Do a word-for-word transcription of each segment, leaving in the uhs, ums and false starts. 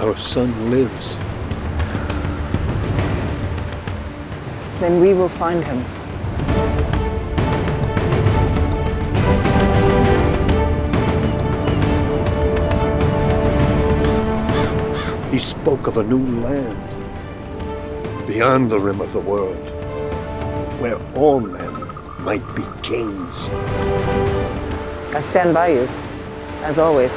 our son lives. Then we will find him. He spoke of a new land, beyond the rim of the world, where all men might be kings. I stand by you, as always.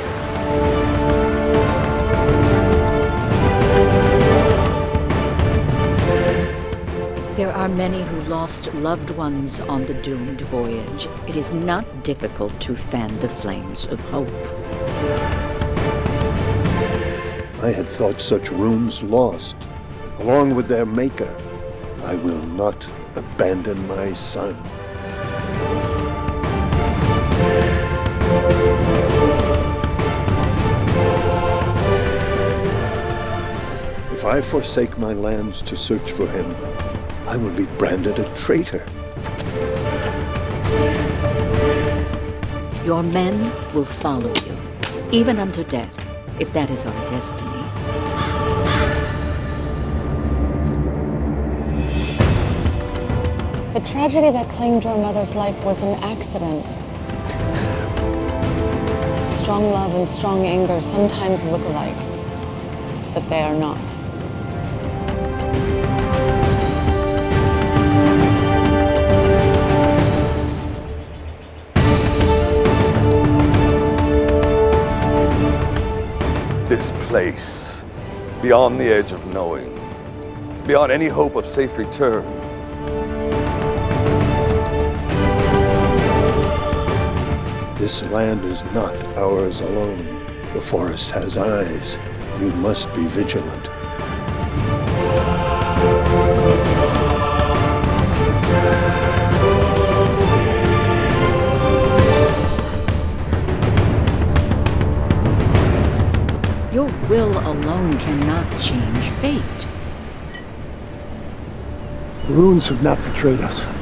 There are many who lost loved ones on the doomed voyage. It is not difficult to fan the flames of hope. I had thought such runes lost, along with their maker. I will not abandon my son. If I forsake my lands to search for him, I will be branded a traitor. Your men will follow you, even unto death, if that is our destiny. The tragedy that claimed your mother's life was an accident. Strong love and strong anger sometimes look alike, but they are not. This place, beyond the edge of knowing, beyond any hope of safe return. This land is not ours alone. The forest has eyes. We must be vigilant. Your will alone cannot change fate. The runes have not betrayed us.